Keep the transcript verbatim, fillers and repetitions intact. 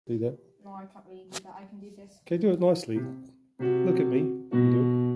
Do that. No, I can't really do that. I can do this. Okay, do it nicely. Look at me. Do it.